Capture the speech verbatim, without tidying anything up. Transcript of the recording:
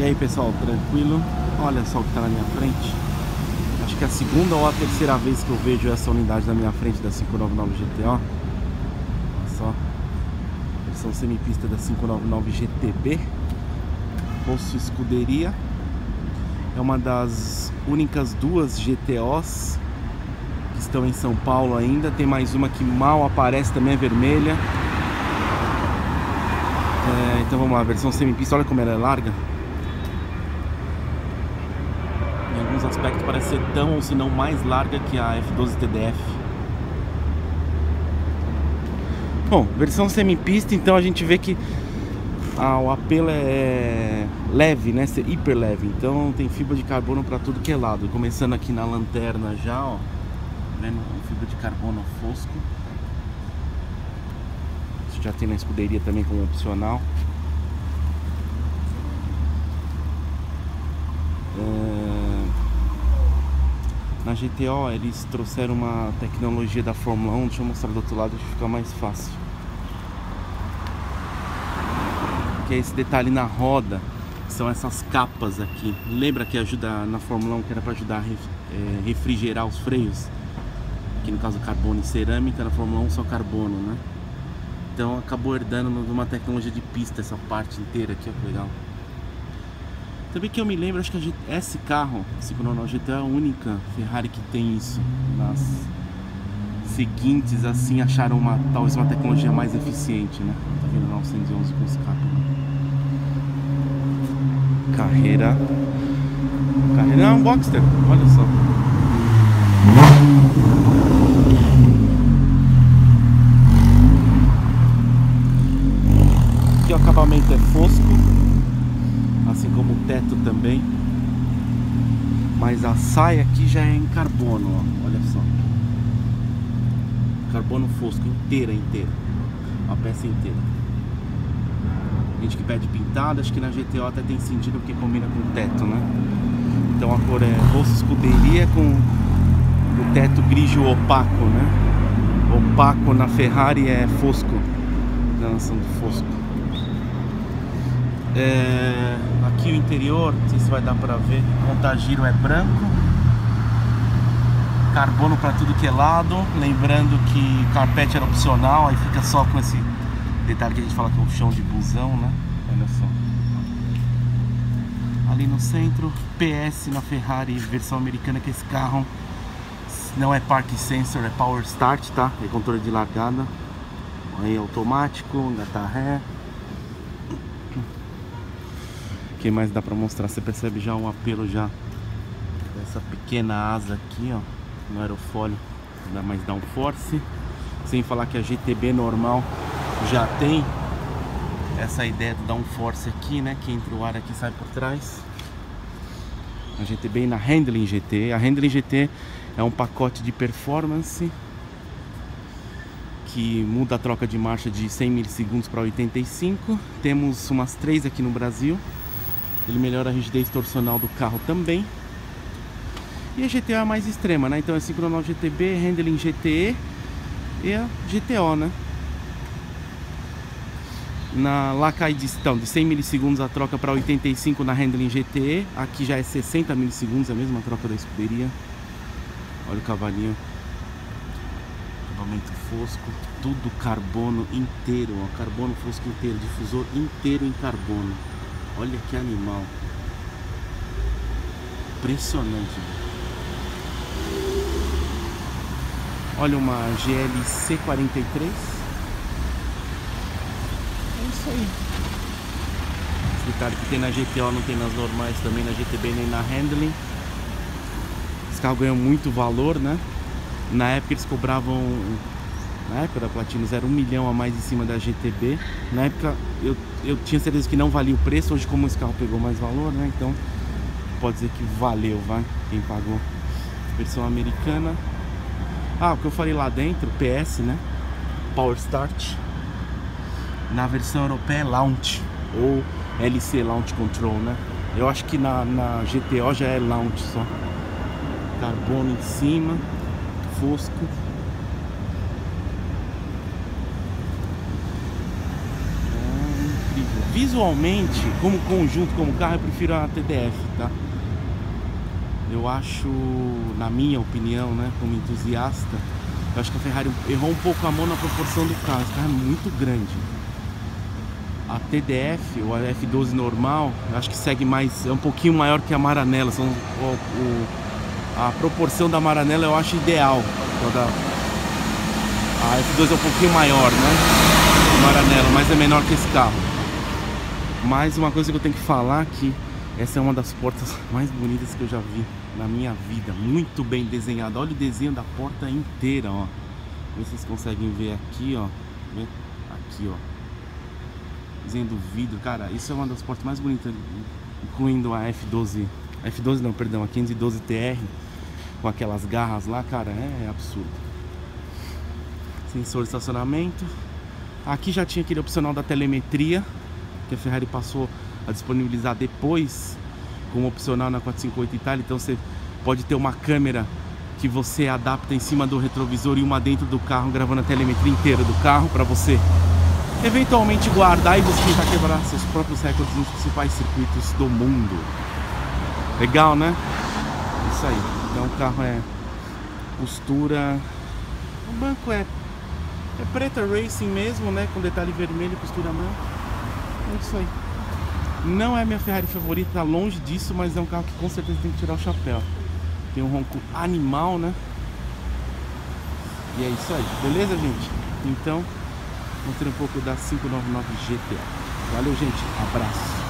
aí pessoal, tranquilo? Olha só o que tá na minha frente. Acho que é a segunda ou a terceira vez que eu vejo essa unidade na minha frente da cinco nove nove G T O. Olha só, versão semipista da cinco nove nove G T B, Rosso Escuderia. É uma das únicas duas G T Os que estão em São Paulo ainda. Tem mais uma que mal aparece, também é vermelha. É, então vamos lá, versão semipista, olha como ela é larga. Em alguns aspectos parece ser tão ou se não mais larga que a F doze T D F. Bom, versão semipista, então a gente vê que ah, o apelo é leve, né? Ser hiper leve. Então tem fibra de carbono para tudo que é lado. Começando aqui na lanterna já, ó, vendo? Fibra de carbono fosco. Isso já tem na escuderia também como opcional. É... Na G T O eles trouxeram uma tecnologia da Fórmula um. Deixa eu mostrar do outro lado que fica mais fácil. Que é esse detalhe na roda, que são essas capas aqui. Lembra que ajuda na Fórmula um, que era para ajudar a ref, é, refrigerar os freios? Aqui no caso carbono e cerâmica, na Fórmula um só carbono, né? Então acabou herdando de uma tecnologia de pista essa parte inteira aqui, ó, que legal. Também que eu me lembro, acho que a G, esse carro, cinco nove nove G T O, é a única Ferrari que tem isso. Nas seguintes, assim, acharam uma, talvez uma tecnologia mais eficiente, né? Tá vendo novecentos e onze com escape, né? Carreira. Carreira é um Boxster, olha só. Aqui o acabamento é fosco, assim como o teto também. Mas a saia aqui já é em carbono, ó, olha só. Carbono fosco, inteira, inteira. A peça inteira. Gente que pede pintada, acho que na G T O até tem sentido porque combina com o teto, né? Então a cor é Rosso Escuderia com o teto grigio opaco, né? Opaco na Ferrari é fosco, na nação do fosco. É... Aqui o interior, não sei se vai dar pra ver, o contagiro é branco. Carbono para tudo que é lado. Lembrando que carpete era opcional, aí fica só com esse detalhe que a gente fala que é o chão de busão, né? Olha só. Ali no centro, P S na Ferrari versão americana, que esse carro não é Park Sensor, é Power Start, tá? É controle de largada. Aí automático, engatar ré. O que mais dá pra mostrar? Você percebe já o apelo já dessa pequena asa aqui, ó, no aerofólio, dá mais downforce. Sem falar que a G T B normal já tem essa ideia do downforce aqui, né, que entra o ar aqui e sai por trás. A G T B e na Handling G T. A Handling G T é um pacote de performance que muda a troca de marcha de cem milissegundos para oitenta e cinco. Temos umas três aqui no Brasil. Ele melhora a rigidez torcional do carro também. E a G T O é a mais extrema, né? Então é cinco nove nove G T B, Handling G T E e a G T O, né? Na, lá cai de, então, de cem milissegundos a troca para oitenta e cinco na Handling G T E. Aqui já é sessenta milissegundos, a mesma troca da escuderia. Olha o cavalinho. Acabamento fosco, tudo carbono inteiro, ó, carbono fosco inteiro, difusor inteiro em carbono. Olha que animal. Impressionante. Olha uma G L C quarenta e três. É isso aí. Esse detalhe que tem na G T O não tem nas normais também, na G T B nem na Handling. Esse carro ganhou muito valor, né? Na época eles cobravam, na época da Platinos era um milhão a mais em cima da G T B. Na época eu, eu tinha certeza que não valia o preço. Hoje, como esse carro pegou mais valor, né? Então pode dizer que valeu, vai, quem pagou. Versão americana. Ah, o que eu falei lá dentro, P S, né? Power Start. Na versão europeia é Launch, ou L C Launch Control, né? Eu acho que na, na G T O já é Launch só. Carbono em cima, fosco. É incrível. visualmente, como conjunto, como carro, eu prefiro a T D F, tá? Eu acho, na minha opinião, né, como entusiasta, eu acho que a Ferrari errou um pouco a mão na proporção do carro. Esse carro é muito grande. A T D F, ou a F doze normal, eu acho que segue mais, é um pouquinho maior que a Maranello. São, o, o, a proporção da Maranello eu acho ideal. Toda, a F doze é um pouquinho maior, né? Maranello, mas é menor que esse carro. Mais uma coisa que eu tenho que falar aqui, essa é uma das portas mais bonitas que eu já vi na minha vida. Muito bem desenhada. Olha o desenho da porta inteira, ó. Vê se vocês conseguem ver aqui, ó. Vê? Aqui, ó. Desenho do vidro, cara. Isso é uma das portas mais bonitas, incluindo a F doze. F doze não, perdão, a quinhentos e doze T R. Com aquelas garras lá, cara, é, é absurdo. Sensor de estacionamento. Aqui já tinha aquele opcional da telemetria, que a Ferrari passou a disponibilizar depois como opcional na quatrocentos e cinquenta Itália. Então você pode ter uma câmera que você adapta em cima do retrovisor e uma dentro do carro, gravando a telemetria inteira do carro para você eventualmente guardar e você tentar quebrar seus próprios recordes nos principais circuitos do mundo. Legal, né? Isso aí. Então o carro é costura, o banco é é preta racing mesmo, né? Com detalhe vermelho, costura branca. É isso aí. Não é minha Ferrari favorita, tá longe disso, mas é um carro que com certeza tem que tirar o chapéu. Tem um ronco animal, né? E é isso aí, beleza, gente? Então, mostrei um pouco da quinhentos e noventa e nove G T A. Valeu, gente. Abraço.